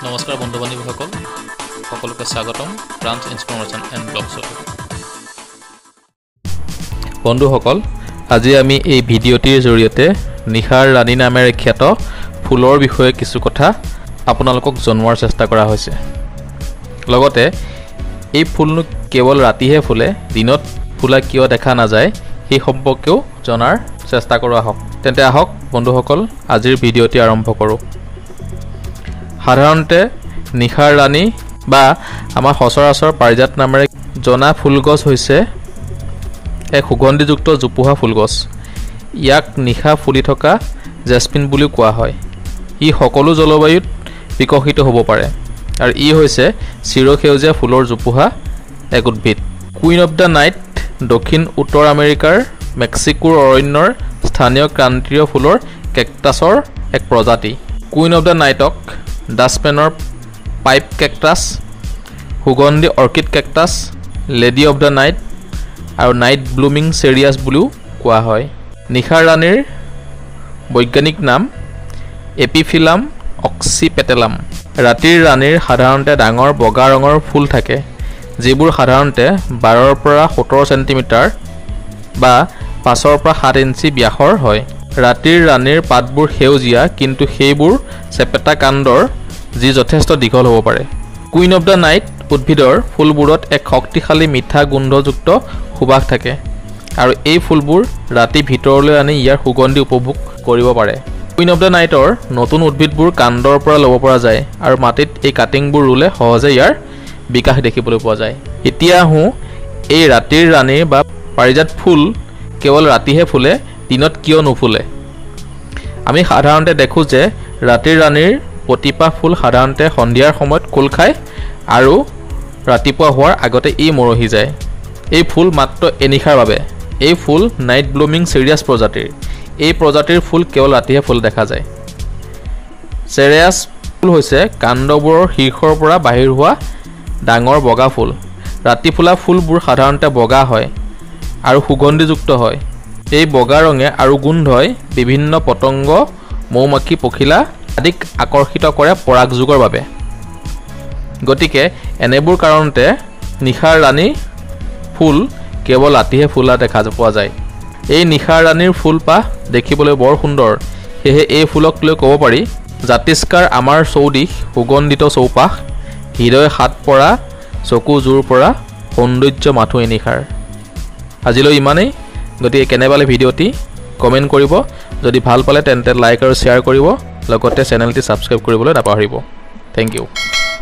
নমস্কাৰ বন্ধু বান্ধৱীসকল সকলোকে স্বাগতম ব্ৰাঞ্চ ইনফৰমেশ্যন এণ্ড ব্লগছত বন্ধুসকল আজি আমি এই ভিডিঅ'টিৰ জৰিয়তে নিশাৰ ৰাণী নামেৰে খ্যাত ফুলৰ বিষয়ে কিছু কথা আপোনালোকক জনোৱাৰ চেষ্টা কৰা হৈছে লগতে এই ফুলনো কেৱল ৰাতিহে ফুলে দিনত ফুলা কিয় দেখা নাযায় এই সম্পৰ্কেও জনাৰ চেষ্টা কৰা হওক তেন্তে আহক বন্ধুসকল আজিৰ ভিডিঅ'টি আৰম্ভ কৰোঁ সাধাৰণতে নিশাৰ ৰাণী বা আমাৰ সচৰাচৰ পাৰিজাত নামেৰে জনা ফুলগছ হৈছে এক সুগন্ধিযুক্ত জোপোহা ফুলগছ ইয়াক নিশা ফুলি থকা জেসমিন বুলি কোৱা হয় ই সকলো জলবায়ুত বিকশিত হ'ব পাৰে আৰু ই হৈছে চিৰসেউজীয়া ফুলৰ জোপোহা এক উদ্ভিদ কুইন অফ দ্য নাইট দক্ষিণ উত্তৰ আমেৰিকাৰ মেক্সিকোৰ অৰণ্যৰ স্থানীয় ক্ৰান্তীয় ফুলৰ কেকটাছৰ এক প্ৰজাতি কুইন অফ দ্য নাইটক ডাছপেনৰ পাইপ কেকটাছ সুগন্ধি orchid cactus lady of the night আৰু নাইট ব্লুমিং চেৰিয়াছ বুলিও কোৱা হয় নিশাৰ ৰাণীৰ বৈজ্ঞানিক নাম এপিফিলাম অক্সিপেটেলাম ৰাতিৰ ৰাণীৰ সাধাৰণতে ডাঙৰ বগা ৰঙৰ ফুল থাকে যিবোৰ সাধাৰণতে 12ৰ পৰা 17 সেন্টিমিটাৰ বা 5ৰ পৰা 7 ইঞ্চি ব্যাসৰ হয় ৰাতিৰ ৰাণীৰ পাতবোৰ সেউজীয়া কিন্তু সেইবোৰ চেপেটা কাণ্ডৰ যি যথেষ্ট দীঘল হ'ব পাৰে কুইন অফ দ্য নাইট উদ্ভিদৰ ফুলবোৰত এক শক্তিশালী মিঠা গোন্ধযুক্ত সুবাস থাকে আৰু এই ফুলবোৰ ৰাতি ভিতৰলৈ আনি ইয়াৰ সুগন্ধি উপভোগ কৰিব পাৰে কুইন অফ দ্য নাইটৰ নতুন উদ্ভিদবোৰ কাণ্ডৰ পৰা ল'ব পৰা যায় আৰু মাটিত এই কাটিংবোৰ ৰুলে সহজে ইয়াৰ বিকাশ দেখিবলৈ পোৱা যায় এতিয়া এই ৰাতিৰ ৰাণী বা পাৰিজাত ফুল কেৱল ৰাতিহে ফুলে দিনত কিয় নুফুলে আমি সাধাৰণতে দেখো যে ৰাতিৰ ৰাণীৰ প্ৰতিপা ফুল সাধাৰণতে সন্ধিয়াৰ সময়ত কোল খায় আৰু ৰাতিপুৱা হোৱাৰ আগতে ই মৰহি যায় এই ফুল মাত্ৰ এনিশাৰ বাবে এই ফুল নাইট ব্লুমিং চেৰিয়াছ প্ৰজাতিৰ এই প্ৰজাতিৰ ফুল কেৱল ৰাতিহে ফুল দেখা যায় চেৰিয়াছ ফুল হৈছে কাণ্ডবোৰৰ শীৰ্ষৰ পৰা বাহিৰ হোৱা ডাঙৰ বগা ফুল ৰাতি ফুলা ফুলবোৰ সাধাৰণতে বগা হয় আৰু সুগন্ধিযুক্ত হয় এই বগা ৰঙে আৰু গোন্ধই বিভিন্ন পতংগ মৌমাখি পখিলা আদিক আকৰ্ষিত কৰে পৰাগযোগৰ বাবে গতিকে এনেবোৰ কাৰণতে নিশাৰ ৰাণী ফুল কেৱল ৰাতিহে ফুলা দেখা পোৱা যায় এই নিশাৰ ৰাণীৰ ফুলপাহ দেখিবলৈ বৰ সুন্দৰ সেয়ে এই ফুলক লৈ ক'ব পাৰি জাতিষ্কাৰ আমাৰ চৌদিশ সুগন্ধিত চৌপাশ হৃদয় হাত পৰা চকু জোৰ পৰা সৌন্দৰ্য মাথো নিশাৰ আজিলৈ ইমানেই গতিকে কেনে পালে ভিডিঅ'টি কমেণ্ট কৰিব যদি ভাল পালে তেন্তে লাইক আৰু শ্বেয়াৰ কৰিব লগতে চেনেলটি ছাবস্ক্ৰাইব কৰিবলৈ নাপাহৰিব থেংক ইউ